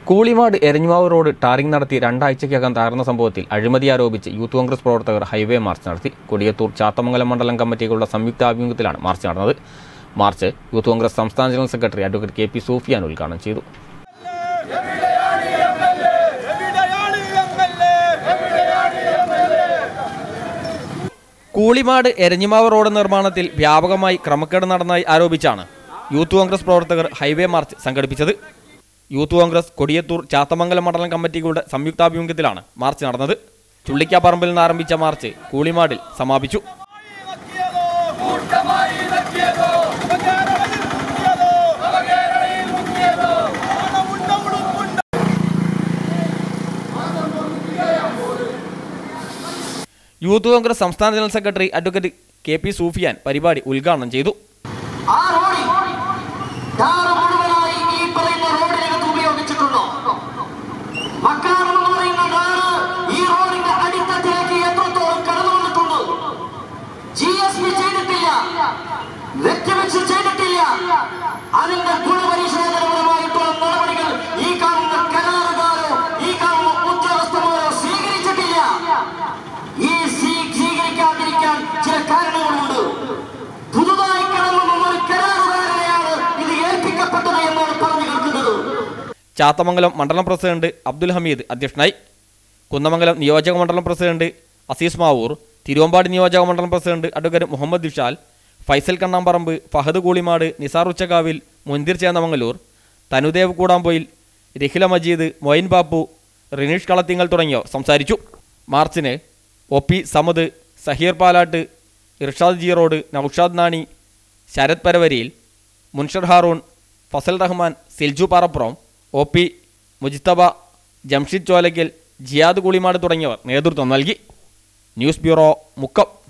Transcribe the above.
Koolimad Eranhimavu road tarring നടത്തി രണ്ടാഴ്ചയ്ക്കകം തകർന്ന സംഭവത്തിൽ അഴിമതി ആരോപിച്ച് യൂത്ത് കോൺഗ്രസ് പ്രവർത്തകർ ഹൈവേ മാർച്ച് നടത്തി. കൊടിയത്തൂർ ചാത്തമംഗലം മണ്ഡലം കമ്മിറ്റികളുടെ സംയുക്താഭിമുഖ്യത്തിലാണ് മാർച്ച് നടന്നത്. മാർച്ച് യൂത്ത് കോൺഗ്രസ് സംസ്ഥാന general secretary advocate K P Sufiyan ഉദ്ഘാടനം ചെയ്തു. കൂളിമാട് എരഞ്ഞിമാവ് റോഡ് നിർമ്മാണത്തിൽ വ്യാപകമായി ക്രമക്കേട് നടന്നതായി ആരോപിച്ചാണ് യൂത്ത് കോൺഗ്രസ് പ്രവർത്തകർ ഹൈവേ മാർച്ച് സംഘടിപ്പിച്ചത്. യൂത്ത് കോൺഗ്രസ് കൊടിയത്തൂർ ചാത്തമംഗലം മണ്ഡലം കമ്മിറ്റികളുടെ സംയുക്താഭിമുഖ്യത്തിലാണ് മാർച്ച് നടന്നത്. ചുള്ളിക്കാപ്പറമ്പിൽ നിന്ന് ആരംഭിച്ച മാർച്ച് കൂളിമാടിൽ സമാപിച്ചു. യൂത്ത് കോൺഗ്രസ് സംസ്ഥാന general secretary advocate K P Sufiyan പരിപാടി ഉദ്ഘാടനം ചെയ്തു. അതിന്റെ ഗുണപരിശോധനപരമായിട്ടുള്ള നടപടികൾ ഈ കാണുന്ന കരാറുകാരോ ഈ കാണുന്ന ഉദ്യോഗസ്ഥന്മാരോ സ്വീകരിച്ചിട്ടില്ല. ഈ സ്വീകരിക്കാതിരിക്കാൻ ചില കാരണങ്ങളുണ്ട്. പുതുതായി കടന്നു ഒരു കരാറുകാരനെയാണ് ഇത് ഏൽപ്പിക്കപ്പെട്ടത് എന്നാണ് പറഞ്ഞു കേൾക്കുന്നത്. ചാത്തമംഗലം മണ്ഡലം പ്രസിഡന്റ് അബ്ദുൽ ഹമീദ് അധ്യക്ഷനായി. കുന്നമംഗലം നിയോജക മണ്ഡലം പ്രസിഡന്റ് അസീസ് മാവൂർ, തിരുവമ്പാടി നിയോജക മണ്ഡലം പ്രസിഡന്റ് അഡ്വക്കേറ്റ് മുഹമ്മദ് വിശാൽ, ഫൈസൽ കണ്ണാമ്പറമ്പ്, ഫഹദ് കൂളിമാട്, നിസാർ ഉച്ചക്കാവിൽ, മുൻതിർ ചേന്നമംഗലൂർ, തനുദേവ് കൂടാമ്പോയിൽ, രഹില മജീദ്, മൊയിൻ ബാപ്പു, റിനീഷ് കളത്തിങ്ങൽ തുടങ്ങിയവർ സംസാരിച്ചു. മാർച്ചിന് O P Samad, Saheer Palatt, Irshad G road, Noushad Nani, Sarath Paravariyil, Munshar Haroon, Fasal Rahman, Silju Parappuram, O P Mujtaba, Jamshid Cholakkal, Jiyad Koolimad തുടങ്ങിയവർ നേതൃത്വം നൽകി. News bureau, Mukkam.